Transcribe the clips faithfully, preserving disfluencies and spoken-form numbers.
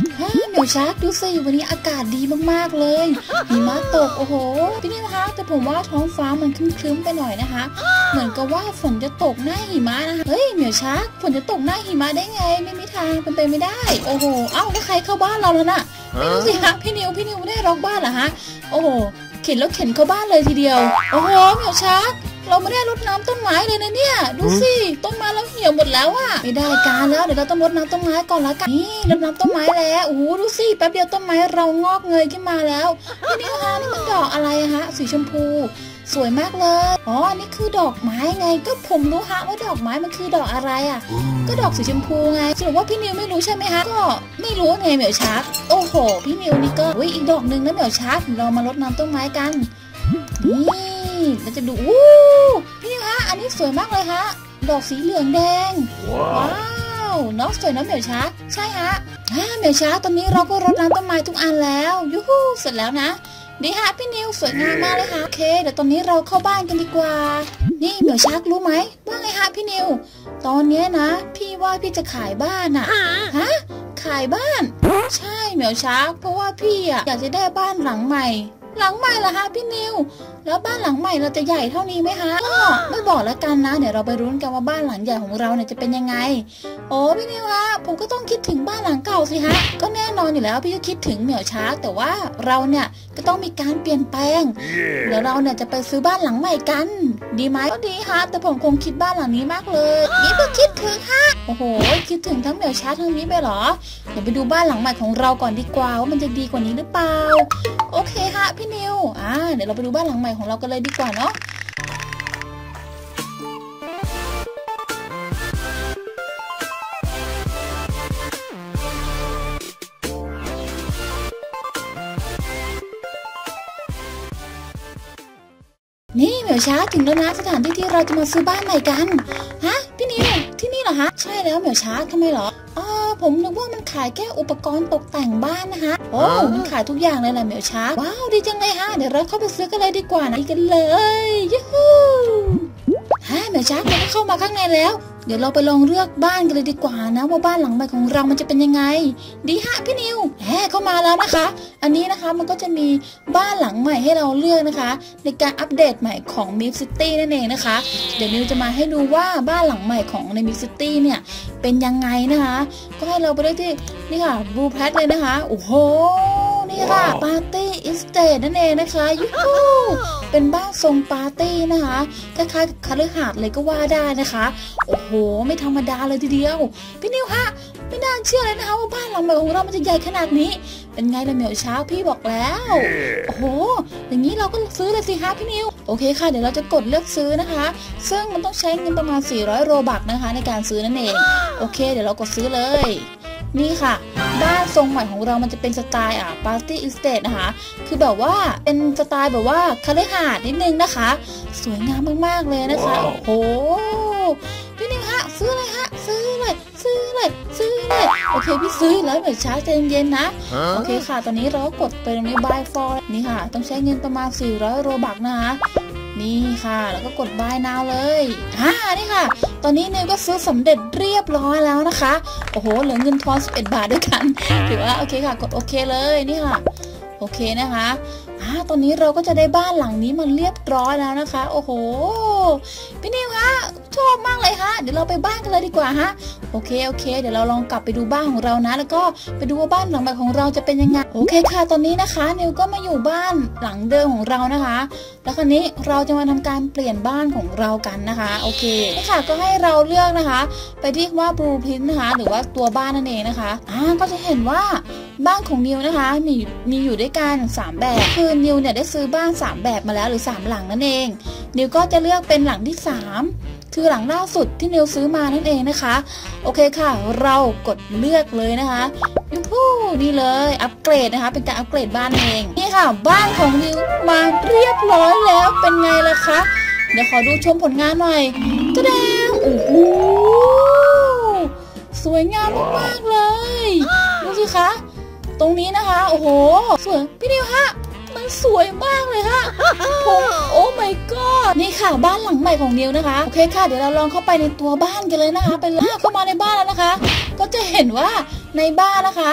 ฮ่าเหมียวชักดูสิวันนี้อากาศดีมากๆเลยหิมะตกโอ้โหพี่นิวคะแต่ผมว่าท้องฟ้ามันครึ้มๆไปหน่อยนะคะเหมือนกับว่าฝนจะตกหน้าหิมะนะคะเฮ้ยเหมียวชักฝนจะตกหน้าหิมะได้ไงไม่มีทางเป็นไปไม่ได้โอ้โหเอ้าแล้วใครเข้าบ้านเราแล้วน่ะไม่รู้สิฮะพี่นิวพี่นิวไม่ได้ล็อกบ้านเหรอฮะโอ้โหเข็นแล้วเข็นเข้าบ้านเลยทีเดียวโอ้โหเหมียวชักเราไม่ได้รดน้ำต้นไม้เลยนะเนี่ยดูสิต้นไม้เราเหี่ยวหมดแล้วอะไม่ได้การแล้วเดี๋ยวเราต้องรดน้ำต้นไม้ก่อนละกันนี่รดน้ำต้นไม้แล้วโอ้โหดูสิแป๊บเดียวต้นไม้เรางอกเงยขึ้นมาแล้วพี่นิวฮะนี่มันดอกอะไรฮะสีชมพูสวยมากเลยอ๋ออันนี้คือดอกไม้ไงก็ผมรู้ฮะว่าดอกไม้มันคือดอกอะไรอ่ะก็ดอกสีชมพูไงสรุปว่าพี่นิวไม่รู้ใช่ไหมฮะก็ไม่รู้ไงเหมียวชักโอ้โหพี่นิวนี่ก็อุ้ยอีกดอกหนึ่งนะเหมียวชักเรามารดน้ำต้นไม้กันนี่เราจะดูอู้พี่นิวฮะอันนี้สวยมากเลยฮะดอกสีเหลืองแดงว้าวน้องสวยนะเหมียวชักใช่ฮะฮ่าเหมียวชักตอนนี้เราก็รดน้ำต้นไม้ทุกอันแล้วยูฮูเสร็จแล้วนะดีฮะพี่นิวสวยงามมากเลยค่ะโอเคเดี๋ยวตอนนี้เราเข้าบ้านกันดีกว่านี่เหมียวชักรู้ไหมว่าไงฮะพี่นิวตอนนี้นะพี่ว่าพี่จะขายบ้านอะฮะขายบ้านใช่เหมียวชักเพราะว่าพี่อะอยากจะได้บ้านหลังใหม่หลังใหม่เหรอฮะพี่นิวแล้วบ้านหลังใหม่เราจะใหญ่เท่านี้ไหมฮะก็ไม่บอกแล้วกันนะเดี๋ยวเราไปรุ้นกันว่าบ้านหลังใหญ่ของเราเนี่ยจะเป็นยังไงโอ้พี่นิวฮะผมก็ต้องคิดถึงบ้านหลังเก่าสิฮะก็แน่นอนอยู่แล้วพี่ก็คิดถึงเหมียวชักแต่ว่าเราเนี่ยก็ต้องมีการเปลี่ยนแปลง yeah. เดี๋ยวเราเนี่ยจะไปซื้อบ้านหลังใหม่กันดีไหมก็ดีฮะแต่ผมคงคิดบ้านหลังนี้มากเลยนี่ก็คิดถึงฮะโอ้โหคิดถึงทั้งเหมียวชักทั้งนี้ไปหรอเดี๋ยวไปดูบ้านหลังใหม่ของเราก่อนดีกว่าว่ามันจะดีกว่านี้หรือเปล่าโอเคฮะพี่นิวอ่าเดี๋ยวเราไปดูบ้านหลังใหม่ของเรากันเลยดีกว่าเนาะนี่เหมียวช้าถึงแล้วนะสถานที่ที่เราจะมาซื้อบ้านใหม่กันฮะพี่นิวที่นี่เหรอฮะใช่แล้วเหมียวช้าทำไมเหรออ๋อผมนึกว่ามันขายแค่อุปกรณ์ตกแต่งบ้านนะคะโอ้มันขายทุกอย่างเลยแหละเหมียวช้าว้าวดีจังเลยฮะเดี๋ยวเราเข้าไปซื้อกันเลยดีกว่านะกันเลยยูฮูฮะเหมียวช้าเราก็เข้ามาข้างในแล้วเดี๋ยวเราไปลองเลือกบ้านกันเลยดีกว่านะว่าบ้านหลังใหม่ของเรามันจะเป็นยังไงดีฮะพี่นิวแหมเข้ามาแล้วนะคะอันนี้นะคะมันก็จะมีบ้านหลังใหม่ให้เราเลือกนะคะในการอัปเดตใหม่ของ Milk City นั่นเองนะคะเดี๋ยวนิวจะมาให้ดูว่าบ้านหลังใหม่ของใน Milk City เนี่ยเป็นยังไงนะคะก็ให้เราไปได้ที่นี่ค่ะ Blue Pad เลยนะคะโอ้โหนี่ค่ะปาร์ตี้อิสเตทนั่นเองนะคะยูฮูเป็นบ้านทรงปาร์ตี้นะคะคล้ายๆกับคฤหาสน์เลยก็ว่าได้นะคะโอ้โหไม่ธรรมดาเลยทีเดียวพี่นิวฮะไม่น่าเชื่อเลยนะคะว่าบ้านหลังใหม่ของเรามันจะใหญ่ขนาดนี้เป็นไงล่ะเหมียวช้าพี่บอกแล้วโอ้โหอย่างนี้เราก็ซื้อเลยสิฮะพี่นิวโอเคค่ะเดี๋ยวเราจะกดเลือกซื้อนะคะซึ่งมันต้องใช้เงินประมาณสี่ร้อยโรบัคนะคะในการซื้อนั่นเองโอเคเดี๋ยวเรากดซื้อเลยนี่ค่ะบ้านทรงใหม่ของเรามันจะเป็นสไตล์อ่ะปาร์ตี้อิสเตทนะคะคือแบบว่าเป็นสไตล์แบบว่าคฤหาสน์นิดนึงนะคะสวยงามมากๆเลยนะคะโอ้โหพี่นิวฮะซื้อเลยฮะซื้อเลยซื้อเลยซื้อเลยโอเคพี่ซื้อแล้วเหมือนช้าใจเย็นๆนะโอเคค่ะตอนนี้เราก็กดไปตรงนี้ buy for นี่ค่ะต้องใช้เงินประมาณสี่ร้อยโรบัคนะคะนี่ค่ะแล้วก็กด buy now เลยฮ่านี่ค่ะตอนนี้นิวก็ซื้อสำเร็จเรียบร้อยแล้วนะคะโอ้โหเหลือเงินทอนสิบเอ็ดบาทด้วยกันถือว่าโอเคค่ะกดโอเคเลยนี่ค่ะโอเคนะคะอ่าตอนนี้เราก็จะได้บ้านหลังนี้มันเรียบร้อยแล้วนะคะโอ้โหพี่นิวฮะชอบมากเลยฮะเดี๋ยวเราไปบ้านกันเลยดีกว่าฮะโอเคโอเคเดี๋ยวเราลองกลับไปดูบ้านของเรานะแล้วก็ไปดูว่าบ้านหลังใหม่ของเราจะเป็นยังไงโอเคค่ะตอนนี้นะคะนิวก็มาอยู่บ้านหลังเดิมของเรานะคะแล้วคราวนี้เราจะมาทำการเปลี่ยนบ้านของเรากันนะคะโอเคนี่ค่ะก็ให้เราเลือกนะคะไปที่ว่า Blueprint นะคะหรือว่าตัวบ้านนั่นเองนะคะอ่าก็จะเห็นว่าบ้านของนิวนะคะมีมีอยู่ด้วยกันสามแบบคือนิวเนี่ยได้ซื้อบ้านสามแบบมาแล้วหรือสามหลังนั่นเองนิวก็จะเลือกเป็นหลังที่สามคือหลังล่าสุดที่นิวซื้อมานั่นเองนะคะโอเคค่ะเรากดเลือกเลยนะคะยูฮูนี่เลยอัปเกรดนะคะเป็นการอัปเกรดบ้านเองนี่ค่ะบ้านของนิวมาเรียบร้อยแล้วเป็นไงล่ะคะเดี๋ยวขอดูชมผลงานหน่อยกระแดงโอ้โหสวยงามมากๆเลยดูสิคะตรงนี้นะคะโอ้โหสวยพี่นิวฮะมันสวยมากเลยค่ะผมโอ้ my god นี่ค่ะบ้านหลังใหม่ของนิวนะคะโอเคค่ะเดี๋ยวเราลองเข้าไปในตัวบ้านกันเลยนะคะไปเลยเข้ามาในบ้านแล้วนะคะก็จะเห็นว่าในบ้านนะคะ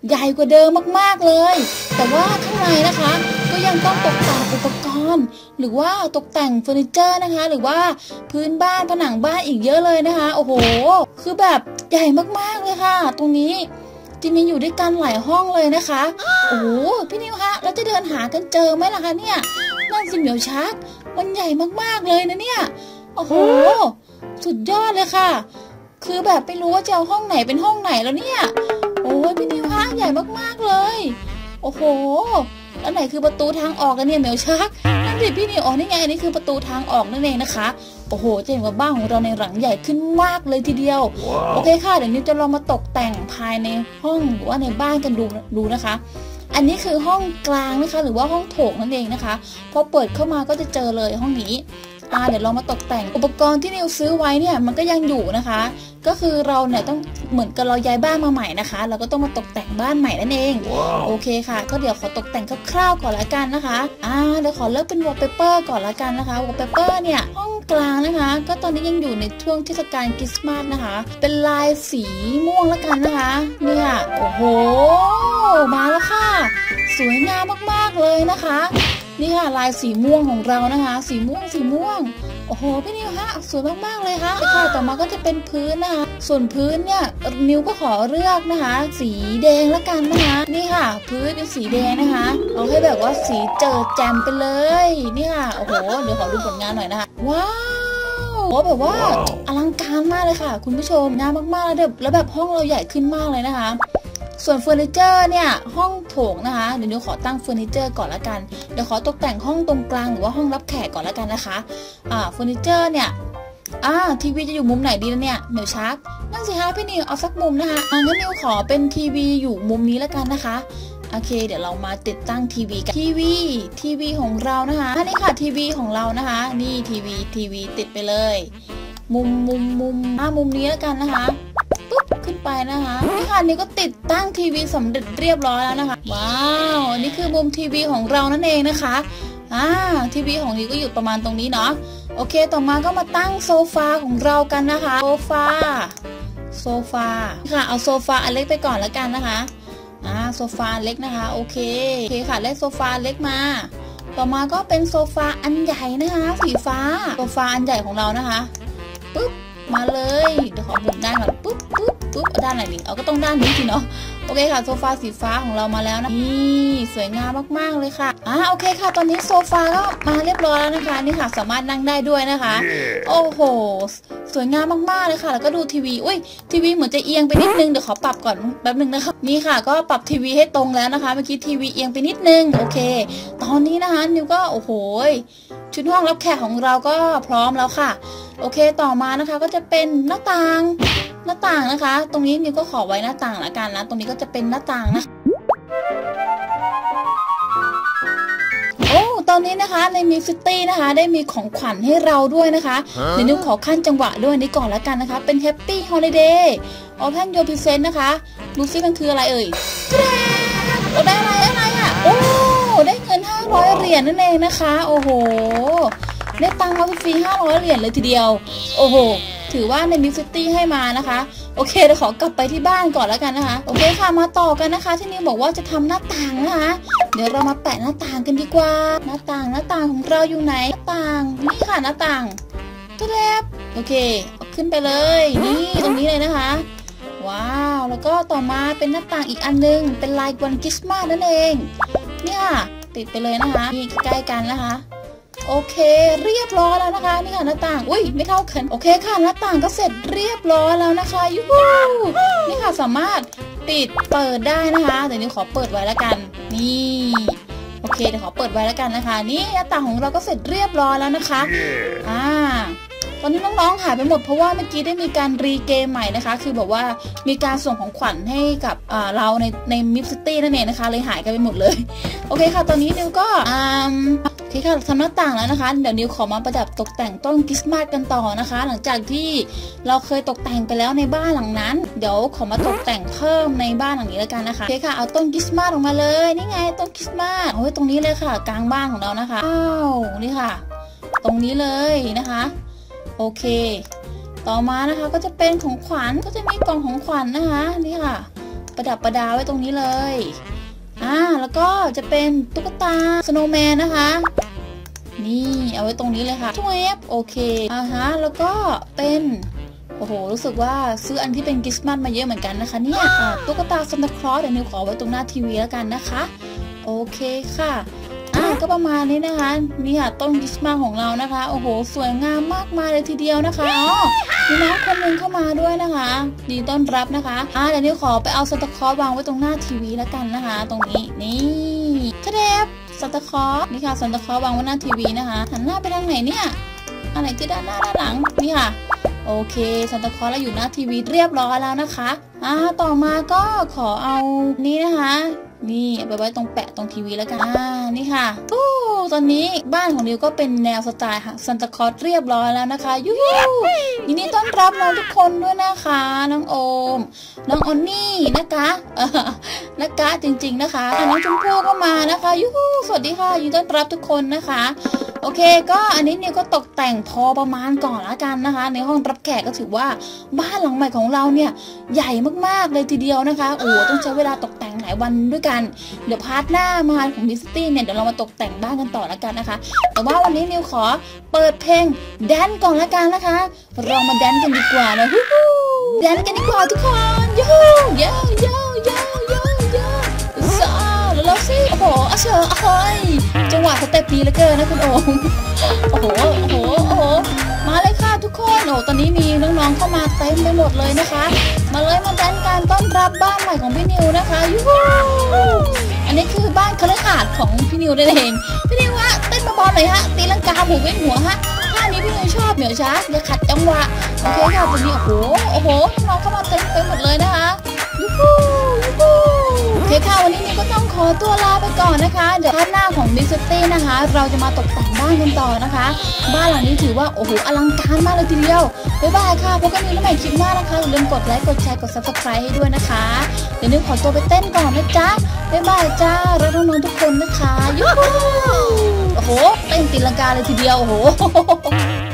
ใหญ่กว่าเดิมมากๆเลยแต่ว่าข้างในนะคะก็ยังต้องตกแต่งอุปกรณ์หรือว่าตกแต่งเฟอร์นิเจอร์นะคะหรือว่าพื้นบ้านผนังบ้านอีกเยอะเลยนะคะโอ้โหคือแบบใหญ่มากๆเลยค่ะตรงนี้จะมีอยู่ด้วยกันหลายห้องเลยนะคะโอ้โหพี่นิวคะเราจะเดินหากันเจอไหมล่ะคะเนี่ยนั่นสิเหมียวชักมันใหญ่มากๆเลยนะเนี่ยโอ้โหสุดยอดเลยค่ะคือแบบไม่รู้ว่าจะเอาห้องไหนเป็นห้องไหนแล้วเนี่ยโอ้ยพี่นิวคะใหญ่มากๆเลยโอ้โหแล้วไหนคือประตูทางออกกันเนี่ยเหมียวชักนั่นสิพี่นิวอ๋อนี่ไงอันนี้คือประตูทางออกนั่นเองนะคะโอ้โหจะเห็นว่าบ้านของเราในหลังใหญ่ขึ้นมากเลยทีเดียว wow. โอเคค่ะเดี๋ยวนิวจะลองมาตกแต่งภายในห้องหรือว่าในบ้านกันดูดูนะคะอันนี้คือห้องกลางนะคะหรือว่าห้องโถงนั่นเองนะคะพอเปิดเข้ามาก็จะเจอเลยห้องนี้อ่าเดี๋ยวเรามาตกแต่งอุปกรณ์ที่นิวซื้อไว้เนี่ยมันก็ยังอยู่นะคะก็คือเราเนี่ยต้องเหมือนกับเราย้ายบ้านมาใหม่นะคะเราก็ต้องมาตกแต่งบ้านใหม่นั่นเอง wow. โอเคค่ะก็เดี๋ยวขอตกแต่งคร่าวๆก่อนละกันนะคะอ่าเดี๋ยวขอเลือกเป็นวอลเปเปอร์ก่อนละกันนะคะวอลเปเปอร์เนี่ยห้องกลางนะคะก็ตอนนี้ยังอยู่ในช่วงเทศกาลคริสต์มาสนะคะเป็นลายสีม่วงละกันนะคะเนี่ยโอ้โหมาแล้วค่ะสวยงามมากๆเลยนะคะนี่ค่ะลายสีม่วงของเรานะคะสีม่วงสีม่วงโอ้โหพี่นิวฮะสวยมากๆเลยค่ะค่ะต่อมาก็จะเป็นพื้นนะคะส่วนพื้นเนี่ยนิวก็ขอเลือกนะคะสีแดงละกันนะคะนี่ค่ะพื้นเป็นสีแดงนะคะเอาให้แบบว่าสีเจิดแจ่มไปเลยนี่ค่ะโอ้โหเดี๋ยวขอดูผลงานหน่อยนะคะว้าวโอ้แบบว่าอลังการมากเลยค่ะคุณผู้ชมงามมากๆแล้วแบบแล้วแบบห้องเราใหญ่ขึ้นมากเลยนะคะส่วนเฟอร์นิเจอร์เนี่ยห้องโถงนะคะเดี๋ยวนิวขอตั้งเฟอร์นิเจอร์ก่อนละกันเดี๋ยวขอตกแต่งห้องตรงกลางหรือว่าห้องรับแขกก่อนละกันนะคะอ่าเฟอร์นิเจอร์เนี่ยอ่าทีวีจะอยู่มุมไหนดีนะเนี่ยเหมียวชักนั่นสิคะพี่นิวเอาสักมุมนะคะงั้นนิวขอเป็นทีวีอยู่มุมนี้ละกันนะคะโอเคเดี๋ยวเรามาติดตั้งทีวีกันทีวีทีวีของเรานะคะนี่ค่ะทีวีของเรานะคะนี่ทีวีทีวีติดไปเลยมุมมุมมุมอ่ามุมนี้ละกันนะคะปุ๊บขึ้นไปนะคะนี่ค่ะนี่ก็ติดตั้งทีวีสำเร็จเรียบร้อยแล้วนะคะว้าวอันนี้คือมุมทีวีของเรานั่นเองนะคะอ่าทีวีของนี้ก็อยู่ประมาณตรงนี้เนาะโอเคต่อมาก็มาตั้งโซฟาของเรากันนะคะโซฟาโซฟาค่ะเอาโซฟาอันเล็กไปก่อนแล้วกันนะคะอ่าโซฟาเล็กนะคะโอเคโอเคค่ะเล็กโซฟาเล็กมาต่อมาก็เป็นโซฟาอันใหญ่นะคะสีฟ้าโซฟาอันใหญ่ของเรานะคะปุ๊บมาเลยเดี๋ยวขอหมุนด้านก่อนปุ๊บปุ๊บปุ๊บด้านไหนดีเอาก็ต้องด้านนี้สิเนาะโอเคค่ะโซฟาสีฟ้าของเรามาแล้วนะนี่สวยงามมากๆเลยค่ะอ่าโอเคค่ะตอนนี้โซฟาก็มาเรียบร้อยแล้วนะคะนี่ค่ะสามารถนั่งได้ด้วยนะคะ yeah. โอ้โหสวยงามมากๆเลยค่ะแล้วก็ดูทีวีอุ้ยทีวีเหมือนจะเอียงไปนิดนึงเดี๋ยวขอปรับก่อนแป๊บนึงนะคะนี่ค่ะก็ปรับทีวีให้ตรงแล้วนะคะเมื่อกี้ทีวีเอียงไปนิดนึงโอเคตอนนี้นะคะนิวก็โอ้โหชุดห้องรับแขกของเราก็พร้อมแล้วค่ะโอเคต่อมานะคะก็จะเป็นหน้าต่างหน้าต่างนะคะตรงนี้นิวก็ขอไว้หน้าต่างละกันนะตรงนี้ก็จะเป็นหน้าต่างนะโอ้ตอนนี้นะคะในมิวซิตี้นะคะได้มีของขวัญให้เราด้วยนะคะเดี๋ยวนิวขอขั้นจังหวะด้วยนี้ก่อนละกันนะคะเป็น Happy Holiday Open Your Present นะคะดูซิมันคืออะไรเอ่ยเราได้อะไรอะไรอ่ะโอ้ได้เงินห้าร้อยเหรียญนั่นเองนะคะโอ้โหได้ตังค์มาฟรีห้าร้อยเหรียญเลยทีเดียวโอ้โหถือว่าในมิวซิตี้ให้มานะคะโอเคเดี๋ยวขอกลับไปที่บ้านก่อนแล้วกันนะคะโอเคค่ะมาต่อกันนะคะที่นิวบอกว่าจะทำหน้าต่างนะคะเดี๋ยวเรามาแปะหน้าต่างกันดีกว่าหน้าต่างหน้าต่างของเราอยู่ไหนหน้าต่างนี่ค่ะหน้าต่างตัวแรกโอเคเอาขึ้นไปเลยนี่ตรงนี้เลยนะคะว้าวแล้วก็ต่อมาเป็นหน้าต่างอีกอันนึงเป็นลายวันคริสต์มาสนั่นเองเนี่ยติดไปเลยนะคะนี่ใกล้กันนะคะโอเคเรียบร้อยแล้วนะคะนี่ค่ะหน้าต่างอุ้ยไม่เท่ากันโอเคค่ะหน้าต่างก็เสร็จเรียบร้อยแล้วนะคะยูฮูนี่ค่ะสามารถปิดเปิดได้นะคะเดี๋ยวนี้ขอเปิดไว้แล้วกันนี่โอเคเดี๋ยวขอเปิดไว้แล้วกันนะคะนี่หน้าต่างของเราก็เสร็จเรียบร้อยแล้วนะคะอ่าตอนนี้น้องๆหายไปหมดเพราะว่าเมื่อกี้ได้มีการรีเกมใหม่นะคะคือแบบว่ามีการส่งของขวัญให้กับเราในในมิวซิตี้นั่นเองนะคะเลยหายกันไปหมดเลยโอเคค่ะตอนนี้นิวก็อ่าโอเคค่ะทำหน้าต่างแล้วนะคะเดี๋ยวนิวขอมาประดับตกแต่งต้นคริสต์มาสกันต่อนะคะหลังจากที่เราเคยตกแต่งไปแล้วในบ้านหลังนั้นเดี๋ยวขอมาตกแต่งเพิ่มในบ้านหลังนี้แล้วกันนะคะโอเคค่ะเอาต้นคริสต์มาสออกมาเลยนี่ไงต้นคริสต์มาสโอ้ยตรงนี้เลยค่ะกลางบ้านของเรานะคะอ้าวนี่ค่ะตรงนี้เลยนะคะโอเคต่อมานะคะก็จะเป็นของขวัญก็จะมีกล่องของขวัญนะคะนี่ค่ะประดับประดาไว้ตรงนี้เลยอ่าแล้วก็จะเป็นตุ๊กตาสโนว์แมนนะคะนี่เอาไว้ตรงนี้เลยค่ะทวบโอเคอ่าฮะแล้วก็เป็นโอ้โหรู้สึกว่าซื้ออันที่เป็นคริสต์มาสมาเยอะเหมือนกันนะคะเนี่ยตุ๊กตาซันตาคลอสเดี๋ยวนิวขอไว้ตรงหน้าทีวีแล้วกันนะคะโอเคค่ะอ่าก็ประมาณนี้นะคะนี่ค่ะต้นคริสต์มาสของเรานะคะโอ้โหสวยงามมากมายเลยทีเดียวนะคะอ๋อมีน้องคนนึงเข้ามาด้วยนะคะดีต้อนรับนะคะอ่าเดี๋ยวนิวขอไปเอาซันตาคลอสวางไว้ตรงหน้าทีวีแล้วกันนะคะตรงนี้นี่ทะเดบซันตาคลอสนี่ค่ะซันตาคลอสวางไว้หน้าทีวีนะคะหันหน้าไปทางไหนเนี่ยอันไหนคือด้านหน้าด้านหลังนี่ค่ะโอเคซันตาคลอสเราอยู่หน้าทีวีเรียบร้อยแล้วนะคะอ่าต่อมาก็ขอเอานี่นะคะนี่เอาไปไว้ตรงแปะตรงทีวีแล้วกันอ่านี่ค่ะทู้ตอนนี้บ้านของนิวก็เป็นแนวสไตล์ซันตาคลอสเรียบร้อยแล้วนะคะยูฮูยินดีต้อนรับน้องทุกคนด้วยนะคะน้องโอมน้องออนนี่นะคะนะคะจริงๆนะคะน้องชมพู่ก็มานะคะยูฮูสวัสดีค่ะยินดีต้อนรับทุกคนนะคะโอเคก็อันนี้นิวก็ตกแต่งพอประมาณก่อนละกันนะคะในห้องรับแขกก็ถือว่าบ้านหลังใหม่ของเราเนี่ยใหญ่มากๆเลยทีเดียวนะคะโอ้ต้องใช้เวลาตกแต่งหลายวันด้วยกันเดี๋ยวพาร์ทหน้ามาของดิสตี้เนี่ยเดี๋ยวเรามาตกแต่งบ้านกันต่อละกันนะคะแต่ว่าวันนี้นิวขอเปิดเพลงแดนก่อนละกันนะคะเรามาแดนกันดีกว่านะฮู้แดนกันดีกว่าทุกคนยูฮูเย้เย้เย้เย้เย้ซ่าแล้วเราสิโอ้โหอาเชอร์อ้อยจังหวะสเต็ปดีเหลือเกินนะคุณโอมโอ้โหโอ้โหโอ้โหมาเลยค่ะทุกคนโอ้ตอนนี้มีน้องๆเข้ามาเต็มไปหมดเลยนะคะมาเลยมาแดนการต้อนรับบ้านใหม่ของพี่นิวนะคะยูฮูอันนี้คือบ้านคฤหาสน์ของพี่นิวนั่นเองพี่นิวฮะเต้นมาบอลหน่อยฮะตีลังกาผูกเว้นหัวฮะท่านี้พี่นิวชอบเหมียวช้าอย่าขัดจังหวะโอเคค่ะตอนนี้โอ้โหโอ้โหน้องเข้ามาเต็มไปหมดเลยนะคะยูฮูยูฮูโอเคค่ะวันนี้นิวก็ต้องขอตัวลาไปก่อนนะคะเดี๋ยวพาร์ทหน้าของดิสตี้นะคะเราจะมาตกแต่งบ้านกันต่อนะคะบ้านหลังนี้ถือว่าโอ้โหอลังการมากเลยทีเดียวบ๊ายบายค่ะพบกันในใหม่คลิปหน้านะคะอย่าลืมกดไลค์กดแชร์กด ซับสไครบ์ ให้ด้วยนะคะเดี๋ยวนิวขอตัวไปเต้นก่อนนะจ๊ะบ๊ายบายจ้ารักน้องๆทุกคนนะคะยูฮูโอ้โหเต้นตีลังกาเลยทีเดียวโอ้โห